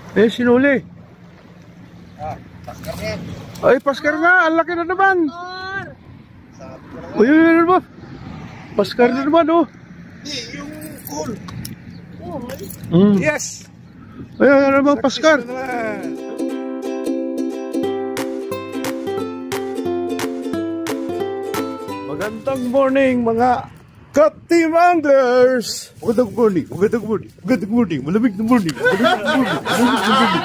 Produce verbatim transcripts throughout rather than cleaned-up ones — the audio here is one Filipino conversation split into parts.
Eh, sinuli. Ah, paskar na yan. Ay, paskar nga. Ang laki na naman. Sabi ko na nga. Uy, yun naman. Paskar na naman, oh. Hindi, yung cool. Mm. Yes! Ay, ano naman, paskar. Success na naman. Magandang morning, mga ka-team anglers! Magandang morning, magandang morning, magandang morning, malamig na morning, malamig na morning, malamig na morning.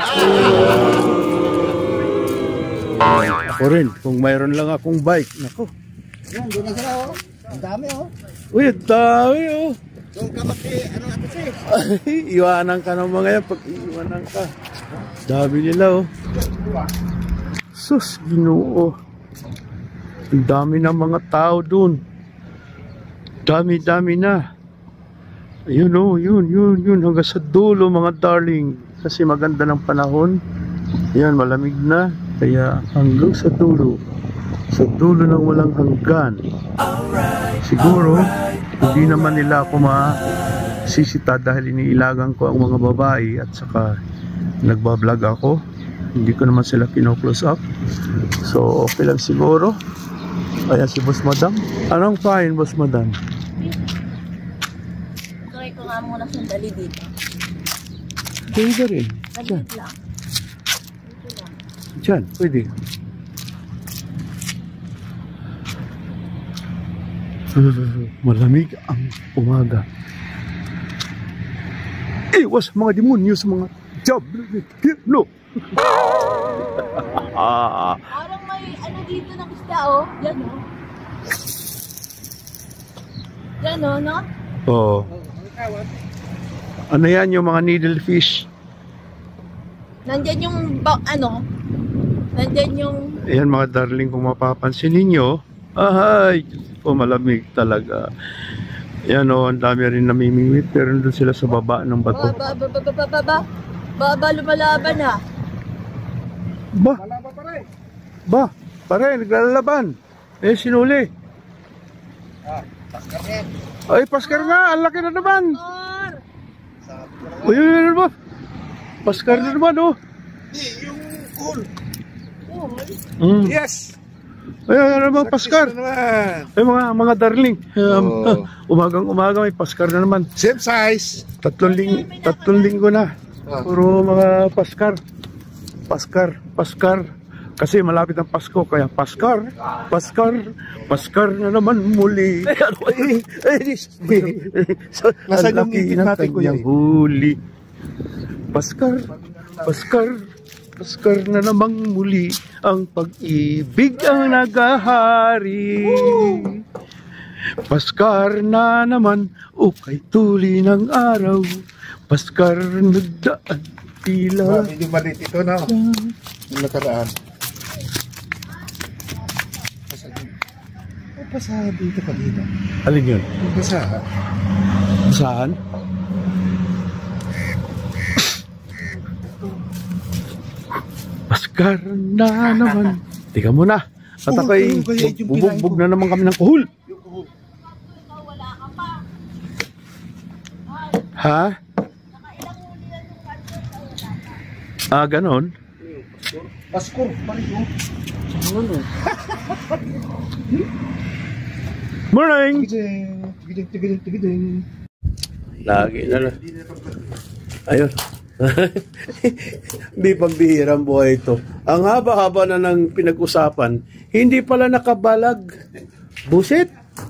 Ako rin, kung mayroon lang akong bike, nako. Yan, doon na sila, oh. Ang dami, oh. Uy, ang dami, oh. Doon ka maki, ano nga kasi? Ay, iwanan ka ng mga yan, pag iwanan ka. Dami nila, oh. Sus, Ginoo. Ang dami ng mga tao dun. Dami-dami na. Ayun, oh, yun, yun, yun. Hanggang sa dulo, mga darling. Kasi maganda ng panahon. Ayan, malamig na. Kaya hanggang sa dulo. Sa dulo ng walang hanggan. Siguro, hindi naman nila ako masisita dahil iniilagan ko ang mga babae at saka nagbablog ako. Hindi ko naman sila kino-close up. So, okay lang siguro. Ayan si Boss Madam. Anong fine, Boss Madam? Try ko nga muna sandali dito. Pwede rin. Diyan. Dito lang. Diyan, pwede. Malamig ang umaga. Iwas mga demonyo sa mga diablo ng impyerno. Parang may ano dito ng isda, oh. Yan, oh. Yan, oh, no? Oo. Ano yan yung mga needlefish? Nandyan yung, ano, nandyan yung... Ayan mga darling, kung mapapansin ninyo, ahay, oh, malamig talaga. Yan o, ang dami rin namimingwit, pero nandun sila sa baba ng bato. Ba, ba, ba, ba, ba, ba, ba, ba, ba, lumalaban na. Ba, Malaba pa rin. ba, pare, naglalaban. Eh, sinuli. Ah, paskar na yan. Ay, paskar nga, ang laki na naman. Or, Sabi ko na nga. Uy, yun, yun, yun, paskar na naman, oh. Hindi, yung cool. Mm. Yes! Ay, ano naman, paskar. Success na naman. Ay, mga, mga darling. Um, Oh. umagang umaga may paskar na naman. Same size. Tatlong, ling tatlong linggo na. Ah. Puro mga paskar. Paskar, paskar. Kasi malapit ang Pasko, kaya paskar, paskar, paskar na naman muli. Ay, ano, ay, ay, so, Nasaan ang yung laki ngipin ng natin, kuya, kanyang eh? huli. Paskar, paskar, paskar na namang muli. Ang pag-ibig ang nagahari. Paskar na naman, ukay tuli ng araw. Paskar nagdaan tila. Medyo maliit ito na. Yung nakaraan. May basahan dito pa dito. Alin yun? May basahan. Saan? Paskar na naman. Tika muna. At Oo, ako'y oo, kaya yung bubugbog kinain na naman kami ng kuhul. wala ka pa. Ha? Ah, ganon? Paskor pa rin yun. Ano? Morning! Tigideng, tigideng, tigideng, tigideng. Lagi na lang. Ayun. Di pagbihirang buhay ito. Ang haba-haba na ng pinag-usapan, hindi pala nakabalag. Busit!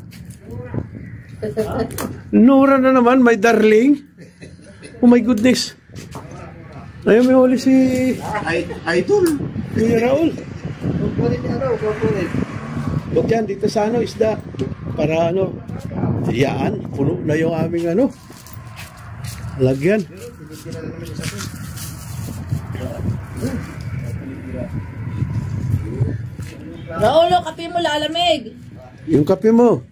Nura na naman, may darling. Oh my goodness. Ayun, may huli si... Ay, idol. Si Raul. Kukunin niya raw, kukunin. Huwag yan, dito sa ano, isda. Para ano, yan, puno na yung aming ano. Lagyan. Raulo, kape mo lalamig. Yung kape mo.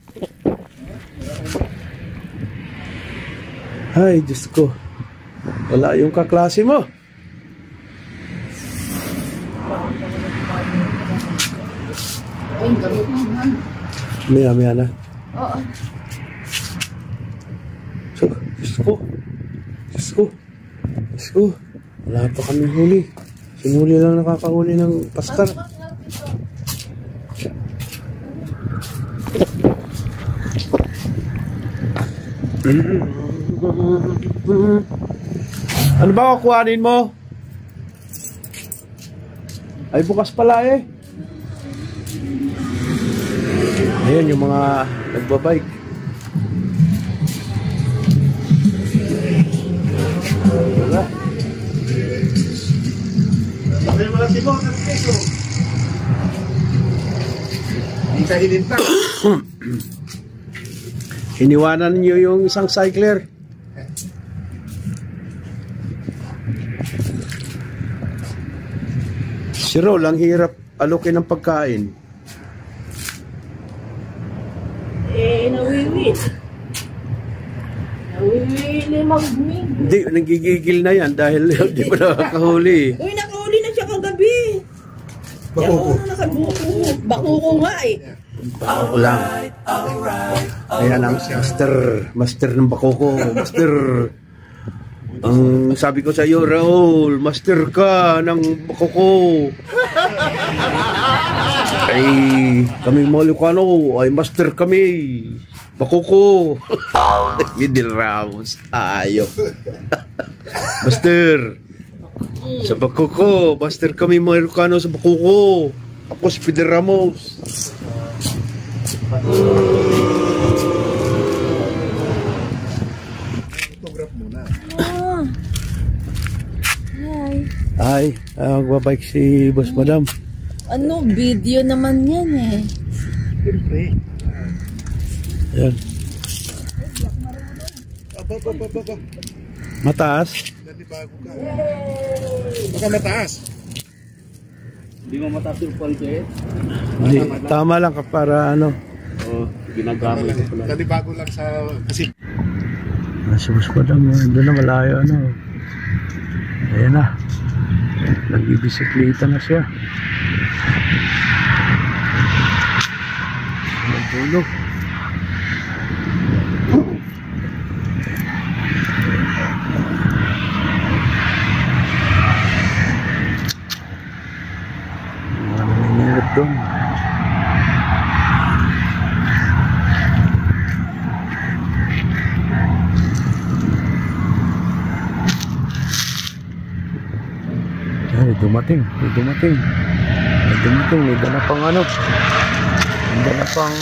Ay, Diyos ko. Wala yung kaklase mo. Maya, maya na. Oo. So, Diyos ko. Diyos ko. Diyos ko. Wala pa kami huli. Sinuli lang nakakahuli ng pastar. Ano ba kukuhanin mo? Ay bukas pala eh. Ayan yung mga nagbabike. Wala. Wala si Mo, nagkito. Hindi ka hilintang. Iniwanan niyo yung isang cycler. Si Rol, ang hirap alukin ng pagkain. Eh, nawiwi. Nawiwi ni Magmig. Hindi, nagigigil na yan dahil di pa nakakahuli. Uy, nakahuli na siya kagabi. Bakuko. Nakabuko. Bakuko nga eh. Bako lang. Ayan ang master. Master ng bakoko. Master. Ang sabi ko sa iyo, Raul, master ka ng bakoko. Ay, kami mga Ilocano, ay master kami. Bakoko. Middle Ramos. Ayaw. Master. Sa bakoko. Master kami mga Ilocano sa bakoko. Ako si Fidel Ramos. Photograph muna. Ah. Hi. Ay, uh, magbabike si Boss Madam. Ano, video naman yan eh. Siyempre. Yan. Aba, aba, aba, aba. Mataas. Nanibago ka. Baka mataas. Hindi mo mataas yung ponte eh. Hindi, tama lang ka para ano. Oo, ginagamit ko pala. Nanibago lang sa... Kasi... Si Boss Madam, doon na malayo ano. Ayan na. Nagbibisikleta na siya. Nagulog. Ano nangyayari doon? Ay, dumating, may dumating. May dumating, may dala pang ano. May dala pang...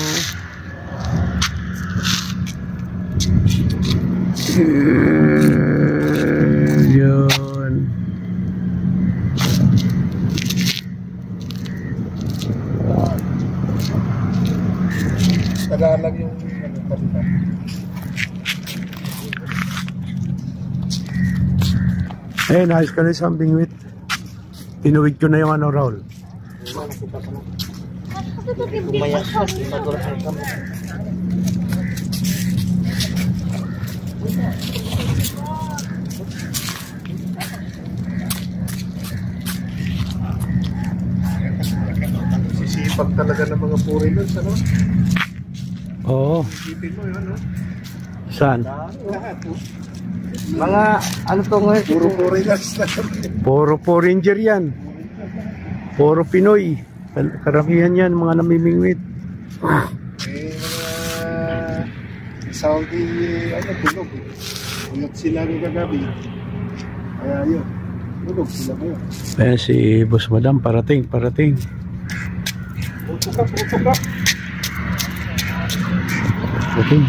Yun. Tagalag yung... ano, palitan. Eh, nice ka na something with. Tinuwid ko na yung ano, Raul. Sisipag talaga ng mga foreigners, ano? Oo. Isipin mo yun, ano? Saan? Lahat, oh. Mga ano to ngayon? Puro foreigners na. Puro po ranger yan. Puro Pinoy. Karamihan yan, mga namimingwit. Eh, mga Saudi, ano, tulog. Tulog sila ng gagabi. Kaya yun, tulog sila ngayon. Ayan si Boss Madam, parating, parating. Puto ka, puto ka. Parating.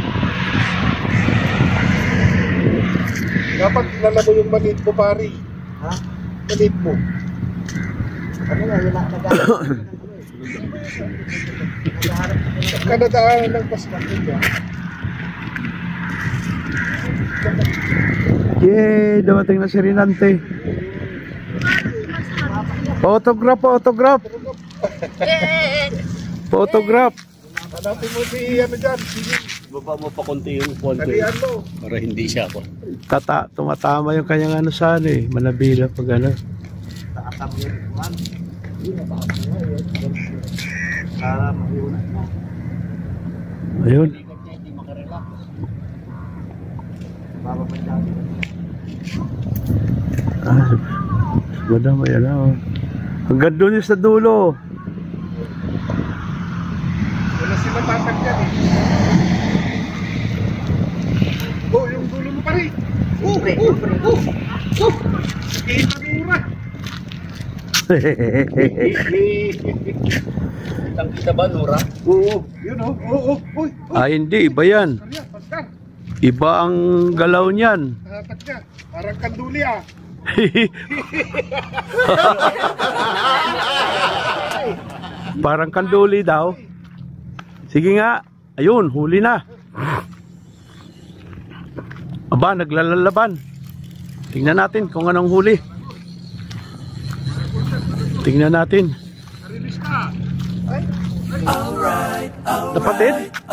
Dapat kilala mo yung maliit mo, pari. Ha? Maliit mo. Ano nga, yun na Kanadaan ng pasman nito. Yay! Dumating na si Rinante. Photograph, photograph! Photograph! Hanapin mo si ano dyan, sige. Baba mo pa konti yung ponte Talian mo. para hindi siya ako. Tata, tumatama yung kanyang ano saan eh. Manabila pag ano. Ayun. Ah, madam, ayan na. Oh. Hanggang doon yung sa dulo. Wala sila tatagyan eh. Oh, yung dulo mo pa rin. Oh, oh, oh, oh. Kita mura. Kitang kita ba, Nora? Oo, yun oh. Oo, oh, oh. Ah, hindi. Iba yan. Iba ang galaw niyan. Tatagyan. Parang kanduli ah. Parang kanduli daw. Sige nga. Ayun, huli na. Aba, naglalalaban. Tingnan natin kung anong huli. Tingnan natin. Napatid?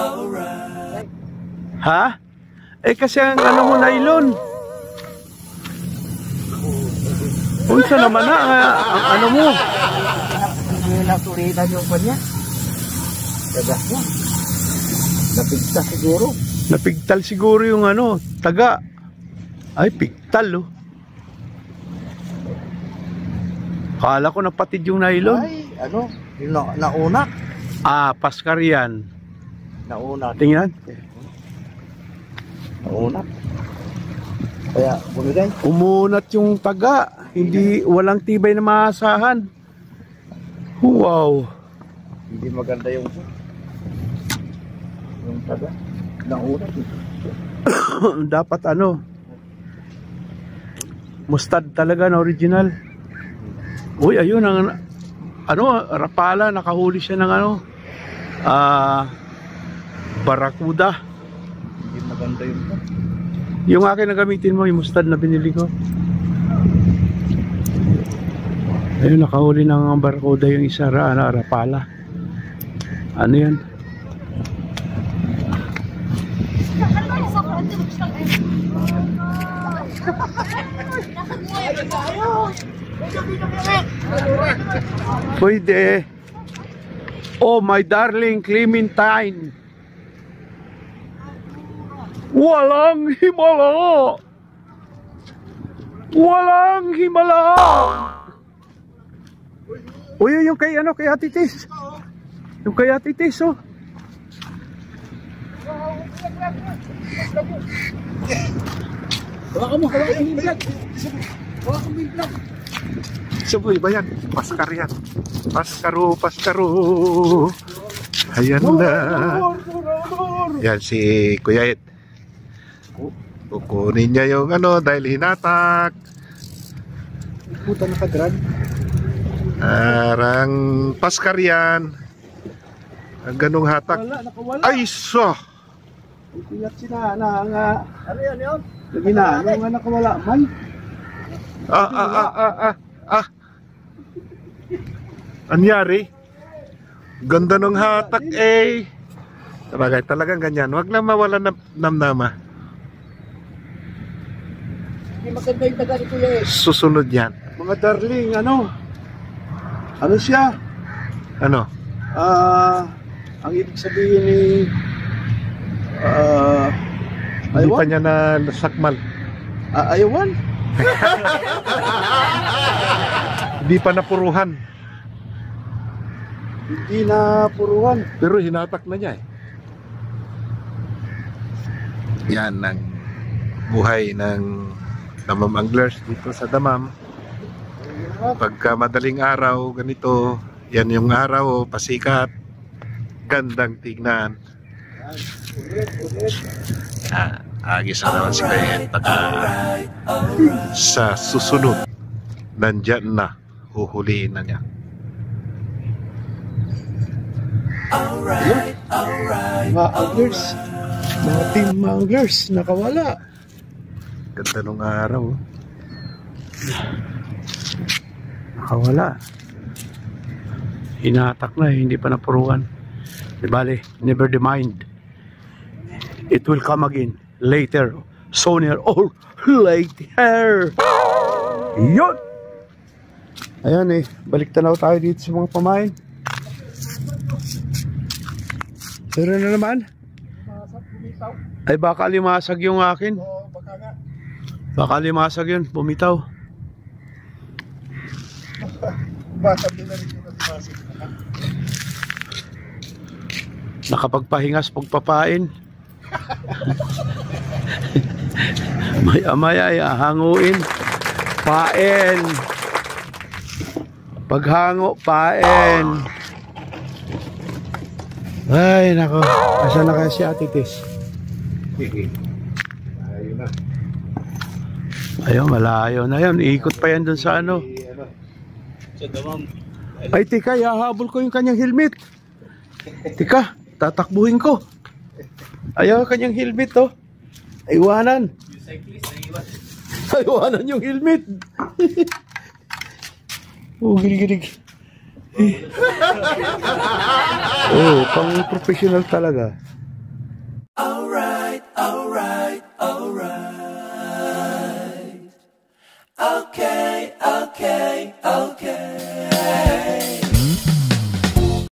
Ha? Eh kasi ang ano mo, nylon. Unsa naman na ang, ang ano mo? Hindi na tulitan yung kanya. Taga niya. Napigta siguro. Napigtal siguro yung ano, taga. Ay, pigtal oh. Kala ko napatid yung nylon. Ay, ano? Yung na, nauna. Ah, paskar yan. Nauna. Tingnan. Nauna. Kaya, bumigay. Umunat yung taga. Hindi, walang tibay na maasahan. Wow. Hindi maganda yung yung taga. Nauna. Dapat ano, mustard talaga na original. Uy, ayun ang ano, rapala, nakahuli siya ng ano, ah, barakuda. Hindi maganda yung Yung akin na gamitin mo, yung mustard na binili ko. Ayun, nakahuli ng barakuda yung isa, ano, rapala. Ano yan? Pwede. Oh, my darling Clementine. Walang himala. Walang himala. Uy, yung kay ano, kay Ate Tis. Yung kay Ate Tis, oh. Hawakan mo, hawakan mo yung vlog. Hawakan mo yung vlog. Saboy ba yan? Paskar yan. Paskaro, paskaro. Ayan na. Yan si Kuya Ed. Kukunin niya yung ano dahil hinatak. Puta nakadrag. Arang paskar yan. Ang ganong hatak. Wala, nakawala. Ay, so. Kuyat sila na nga. ano yan yun? Lagi na, yung nga nakawala man. Ah, ah, ah, ah, ah, ah. Anyari? Ganda ng hatak eh. Sabagay, talagang ganyan. Huwag lang mawala ng namnama. Hindi maganda yung taga ni Kuya eh. Susunod yan. Mga darling, ano? Ano siya? Ano? Ah, ang ibig sabihin ni ah, Hindi pa ayawan? niya na nasakmal. Ah, ayawan? Hindi pa napuruhan. Hindi na puruhan. Pero hinatak na niya eh. Yan ang buhay ng Damam Anglers dito sa Damam. Pagka madaling araw, ganito, yan yung araw, oh, pasikat. Gandang tignan. Ah, agis na naman si Kayen. Pagka sa susunod, nandyan na, huhuliin na niya. Mga anglers. Mga team anglers. Nakawala. Ganda nung araw. Oh. Nakawala. Hinatak na eh, hindi pa napuruan. Di bale, never the mind. It will come again later, sooner or later. Yun! Ayan eh, balik tanaw tayo dito sa mga pamain. Pero na naman? Ay baka limasag yung akin. Oo, baka nga. Baka limasag yun, bumitaw. Bata din na rin yung nasimasig. Nakapagpahingas pagpapain. Maya-maya ay hanguin. Pain. Paghango, pain. Ay, nako. Asa na kaya si Ate Tess? Ayun na. Ayun, malayo na yun. Ikot pa yan dun sa ano. Sa damam. Ay, tika, ihahabol ko yung kanyang helmet. Tika, tatakbuhin ko. Ayaw kanyang helmet, oh. Iwanan. Yung cyclist na iwan. Iwanan yung helmet. Oh, gilig-gilig. Oh, pang professional talaga.